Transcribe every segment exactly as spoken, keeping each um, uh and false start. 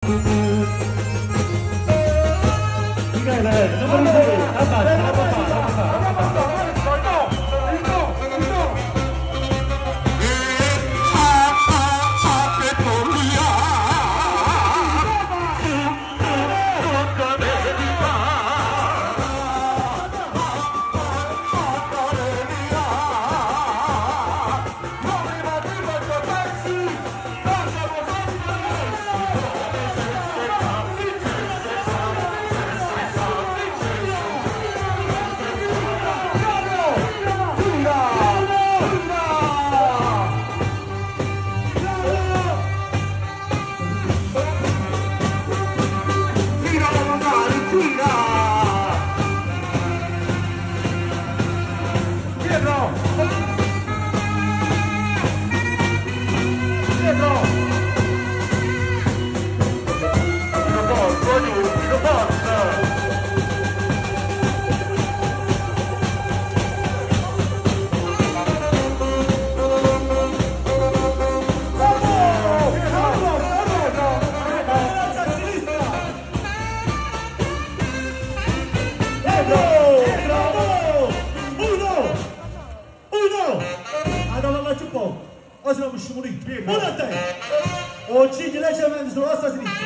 Oggi non usciamo lì. Buona a te! Oggi leggermente sulla nostra sinistra.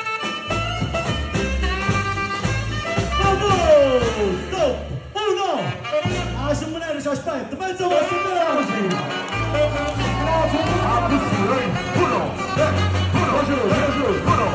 Bravo! Stop! Uno! Ah, sono venere, ci aspetto. Penso a andare oggi. Ah, uno! Uno! Uno!